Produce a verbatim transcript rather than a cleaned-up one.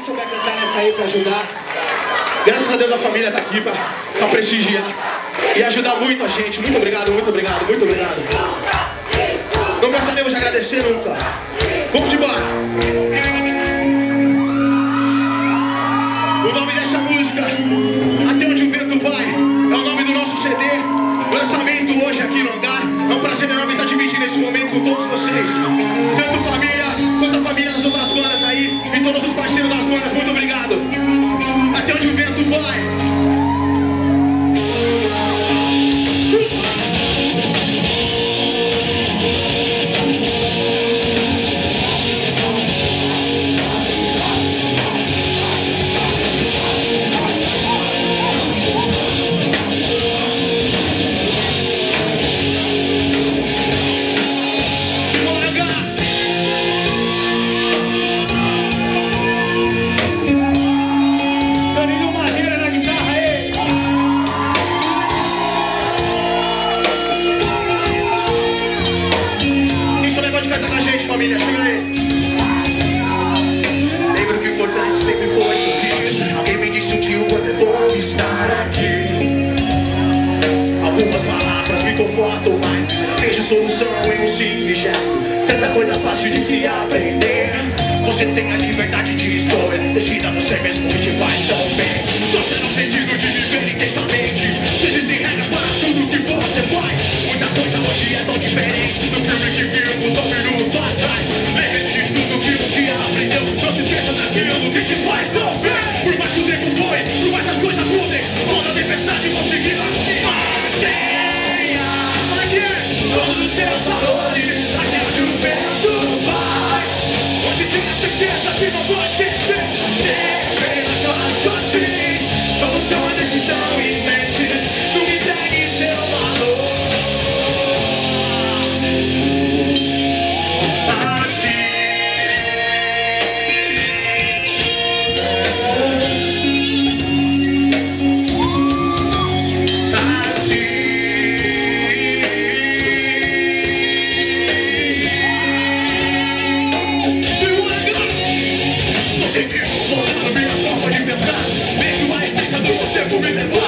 souber cantar nessa aí pra ajudar. Graças a Deus a família tá aqui pra, pra prestigiar e ajudar muito a gente. Muito obrigado, muito obrigado, muito obrigado. Não gostaríamos de agradecer nunca. Vamos embora. O nome dessa música, Até Onde o Vento Vai, é o nome do nosso C D. Lançamento hoje aqui no Hangar. É um prazer enorme estar dividindo esse momento com todos vocês. Tanto família, quanto a família das outras bandas aí. E todos os parceiros das bandas, muito obrigado. Até Onde o Vento Vai. Família, chega aí. Lembro que o importante sempre foi sorrir. Alguém me disse um dia o quanto é bom estar aqui. Algumas palavras me confortam, mas vejo solução em um simples gesto. Tanta coisa fácil de se aprender. Você tem a liberdade de escolha. Decida você mesmo o que te faz tão bem. Você no sentido de viver intensamente. Se existem regras para tudo que você faz. Muita coisa hoje é tão diferente do filme que vimos um minuto atrás. Lembre-se de tudo que um dia aprendeu. Não se esqueça daquilo que te faz tão bem. Por mais que o tempo foi, por mais as coisas mudem, toda a tempestade conseguir assim. Mantenha, mantenha todos os seus valores. Até onde o vento vai. Hoje tenha certeza que não vou esquecer. Sempre nas horas assim. Solução a decisão em mente. Não me entregue seu valor. Mesmo a essência do tempo me levou.